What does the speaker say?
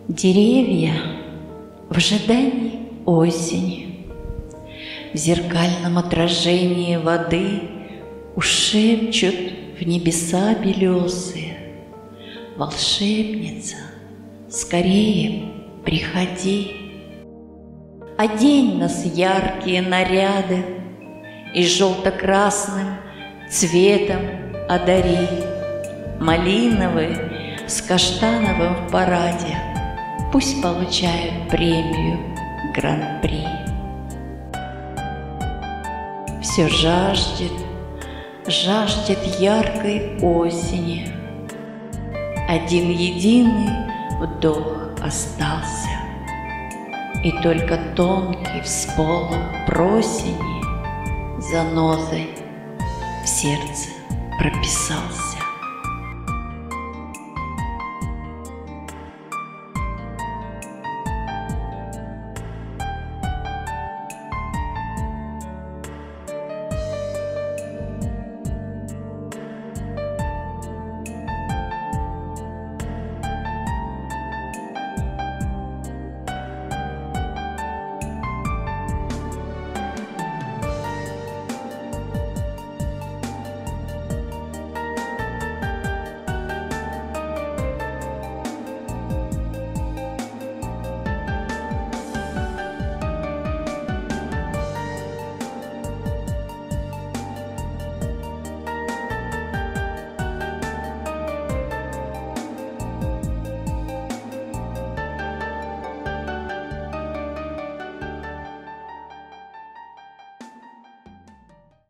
Деревья в ожидании осени, в зеркальном отражении воды ушепчут в небеса белесые: волшебница, скорее приходи. Одень нас яркие наряды и желто-красным цветом одари, малиновый с каштановым в параде пусть получают премию Гран-при. Все жаждет яркой осени. Один единый вдох остался, и только тонкий всполох просени занозой в сердце прописался.